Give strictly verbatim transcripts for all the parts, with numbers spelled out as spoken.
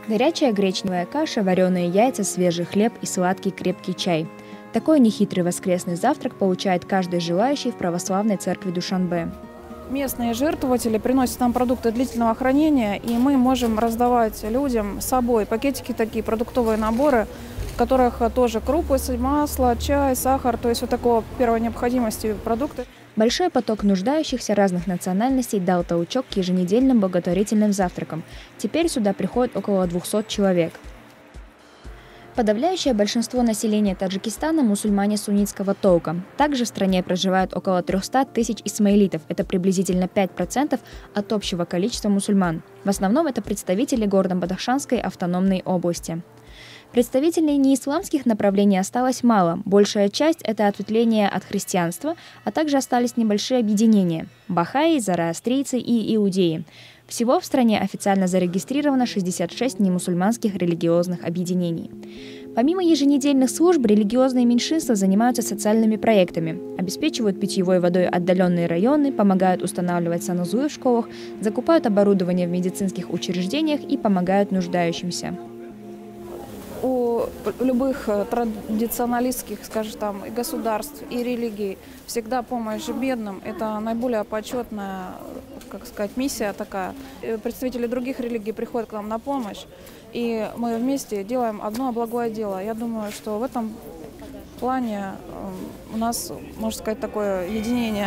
Горячая гречневая каша, вареные яйца, свежий хлеб и сладкий крепкий чай. Такой нехитрый воскресный завтрак получает каждый желающий в православной церкви Душанбе. Местные жертвователи приносят нам продукты длительного хранения, и мы можем раздавать людям с собой пакетики, такие продуктовые наборы, в которых тоже крупы, масло, чай, сахар, то есть вот такого первой необходимости продукты. Большой поток нуждающихся разных национальностей дал толчок к еженедельным благотворительным завтракам. Теперь сюда приходит около двухсот человек. Подавляющее большинство населения Таджикистана – мусульмане суннитского толка. Также в стране проживает около трёхсот тысяч исмаилитов, это приблизительно пять процентов от общего количества мусульман. В основном это представители Горно-Бадахшанской автономной области. Представителей неисламских направлений осталось мало. Большая часть – это ответвление от христианства, а также остались небольшие объединения – бахаи, зороастрийцы и иудеи. Всего в стране официально зарегистрировано шестьдесят шесть немусульманских религиозных объединений. Помимо еженедельных служб, религиозные меньшинства занимаются социальными проектами, обеспечивают питьевой водой отдаленные районы, помогают устанавливать санузлы в школах, закупают оборудование в медицинских учреждениях и помогают нуждающимся. У любых традиционалистских, скажем, там, и государств, и религий всегда помощь бедным – это наиболее почетная, как сказать, миссия такая. Представители других религий приходят к нам на помощь, и мы вместе делаем одно благое дело. Я думаю, что в этом плане у нас, можно сказать, такое единение.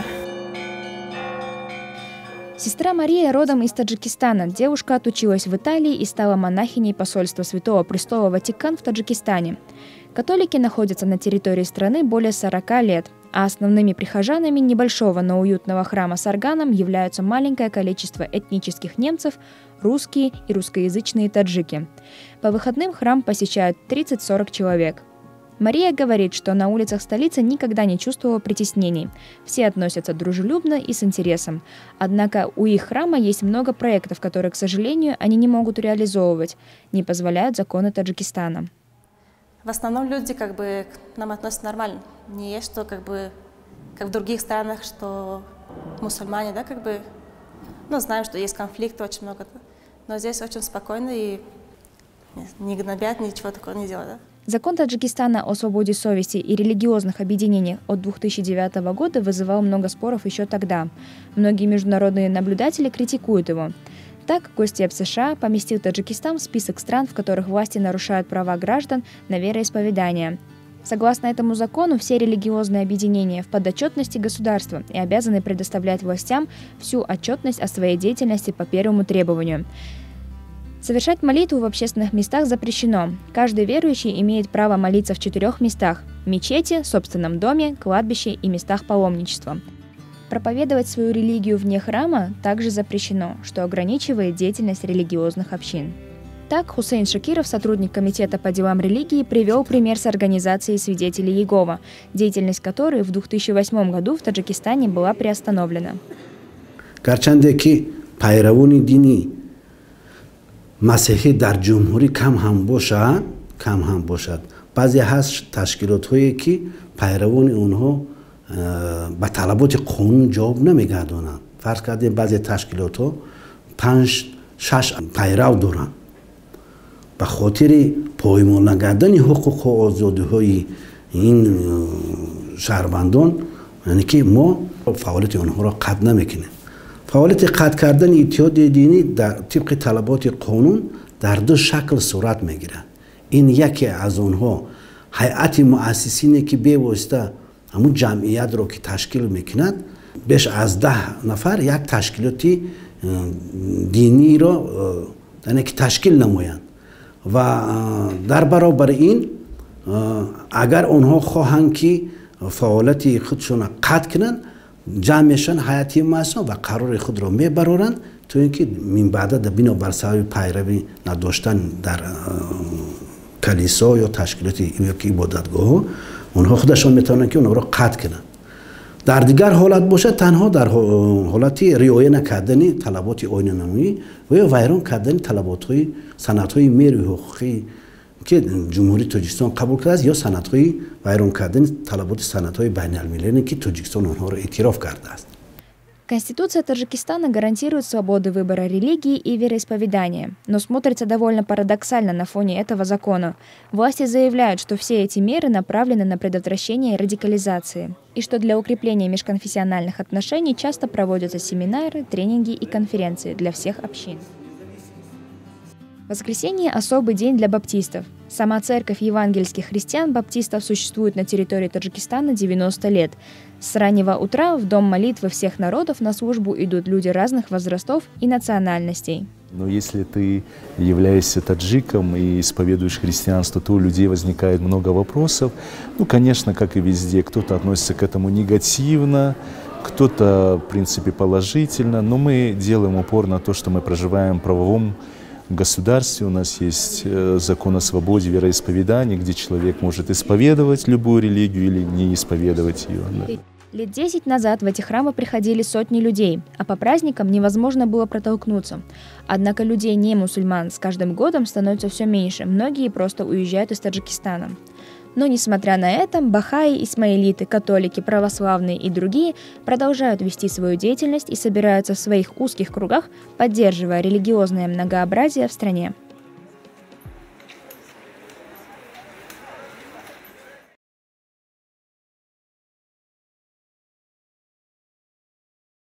Сестра Мария родом из Таджикистана. Девушка отучилась в Италии и стала монахиней посольства Святого Престола Ватикан в Таджикистане. Католики находятся на территории страны более сорока лет, а основными прихожанами небольшого, но уютного храма с органом являются маленькое количество этнических немцев, русские и русскоязычные таджики. По выходным храм посещают тридцать-сорок человек. Мария говорит, что на улицах столицы никогда не чувствовала притеснений. Все относятся дружелюбно и с интересом. Однако у их храма есть много проектов, которые, к сожалению, они не могут реализовывать, не позволяют законы Таджикистана. В основном люди как бы к нам относятся нормально. Не есть, что как бы, как в других странах, что мусульмане, да, как бы, ну, знаем, что есть конфликты очень много. Но здесь очень спокойно и не гнобят, ничего такого не делают, да. Закон Таджикистана о свободе совести и религиозных объединениях от две тысячи девятого года вызывал много споров еще тогда. Многие международные наблюдатели критикуют его. Так, Госдеп США поместил Таджикистан в список стран, в которых власти нарушают права граждан на вероисповедание. Согласно этому закону, все религиозные объединения в подотчетности государства и обязаны предоставлять властям всю отчетность о своей деятельности по первому требованию. Совершать молитву в общественных местах запрещено. Каждый верующий имеет право молиться в четырех местах – мечети, собственном доме, кладбище и местах паломничества. Проповедовать свою религию вне храма также запрещено, что ограничивает деятельность религиозных общин. Так, Хусейн Шакиров, сотрудник комитета по делам религии, привел пример с организацией свидетелей Иеговы, деятельность которой в две тысячи восьмом году в Таджикистане была приостановлена. مسیحی در جمهوری کم هم باشد کم هم باشد بعضی هست تشکیلات هایی که پیروان اونها به طلبات قانون جواب نمیگردانند فرض کردیم بعضی تشکیلات ها پنج شش پیرو دارند به خاطر پایمال نکردن حقوق و آزادی های این شهروندان یعنی که ما فعالیت اونها را قطع نمیکنیم. فعالیت قطع کردن اتحاد دینی در طبق طلبات قانون در دو شکل صورت میگیرد. این یکی از آنها هیئت مؤسسینی که به واسطه همون جمعیت رو که تشکیل میکند بیش از ده نفر یک تشکیلاتی دینی را یعنی که تشکیل نمایند و در برابر این اگر آنها خواهند که فعالیت خودشون قطع کنند جمعشان حیاتی ماسون و قرار خود را میبرند تو اینکه من بعد در بنا بر سبب پیروی نداشتن در کلیسا یا تشکیلات یا عبادتگاه اونها خودشان میتونن که اونها را قطع کنند. در دیگر حالت باشه تنها در حالت رعایت نکردن طلبات آیین نمایی و یا ویران کردن طلبات های سند های ملی حقوقی که جمهوری تاجیکستان قبول کرده است یا سند های ویران کردن طلبات سند های بین المللی که تاجیکستان آنها را اعتراف کرده است. Конституция Таджикистана гарантирует свободу выбора религии и вероисповедания, но смотрится довольно парадоксально на фоне этого закона. Власти заявляют, что все эти меры направлены на предотвращение радикализации, и что для укрепления межконфессиональных отношений часто проводятся семинары, тренинги и конференции для всех общин. Воскресенье – особый день для баптистов. Сама церковь евангельских христиан-баптистов существует на территории Таджикистана девяносто лет. С раннего утра в дом молитвы всех народов на службу идут люди разных возрастов и национальностей. Но если ты являешься таджиком и исповедуешь христианство, то у людей возникает много вопросов. Ну, конечно, как и везде, кто-то относится к этому негативно, кто-то, в принципе, положительно, но мы делаем упор на то, что мы проживаем в правовом государстве. У нас есть закон о свободе вероисповедания, где человек может исповедовать любую религию или не исповедовать ее. Да. Лет десять назад в эти храмы приходили сотни людей, а по праздникам невозможно было протолкнуться. Однако людей не мусульман с каждым годом становится все меньше, многие просто уезжают из Таджикистана. Но, несмотря на это, бахаи, исмаилиты, католики, православные и другие продолжают вести свою деятельность и собираются в своих узких кругах, поддерживая религиозное многообразие в стране.